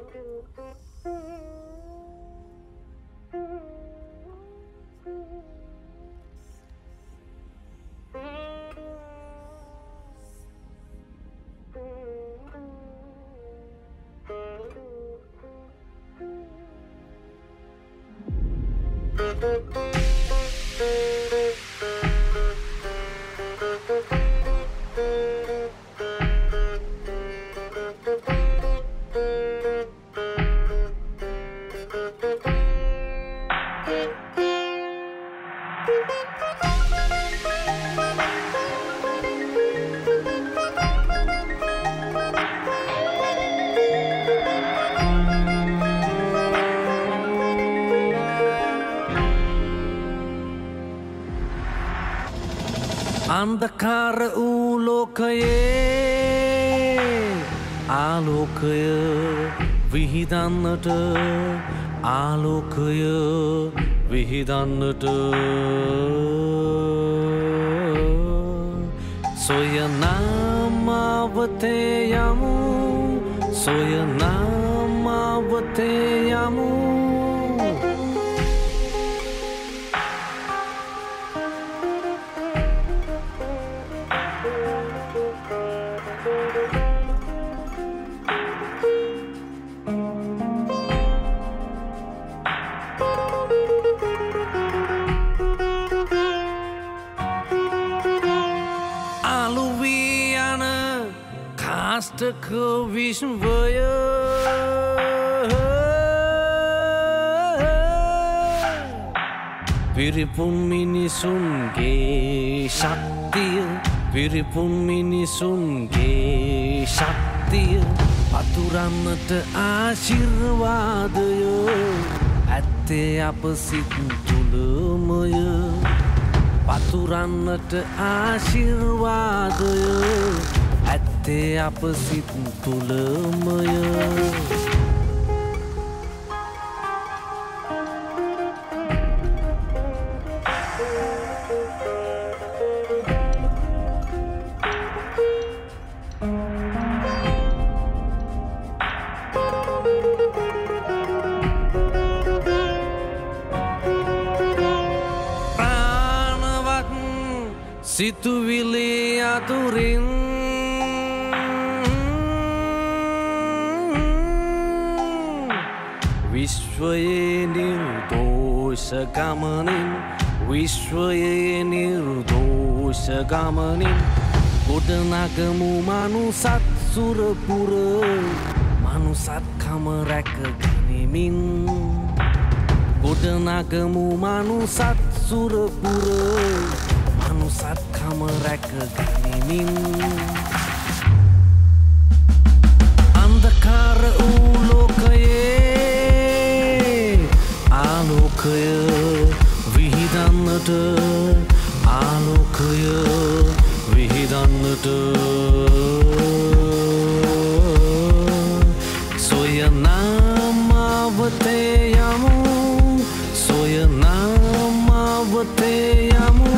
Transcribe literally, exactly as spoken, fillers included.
Andhakara වූ ලෝකයේ ආලෝකය විහිදන්නට ආලෝකය විහිදන්නට සොයනාමාවතේ යමු සොයනාමාවතේ යමු Astaka Vishvaya Viripun minisunge Shaktiya Viripun minisunge Shaktiya Paturannata ආශිර්වාදය ඇත්තේ අප සිත් තුළමය පතුරන්නට ආශිර්වාදය ඇත්තේ අප සිත් තුළමය ප්‍රාණවත් සිතුවිලි අතුරින් විශ්වයේ නිර්දෝෂ ගමනින් විශ්වයේ නිර්දෝෂ ගමනින් ගොඩනගමු මනුසත් සුරපුර මනුසත්කම රැක ගනිමින් ගොඩනගමු මනුසත් සුරපුර මනුසත්කම රැක ගනිමින් අන්ධකාර වූ ලෝකයේ ආලෝකය විහිදන්නට ආලෝකය විහිදන්නට සොයනාමාවතේ යමු සොයනාමාවතේ යමු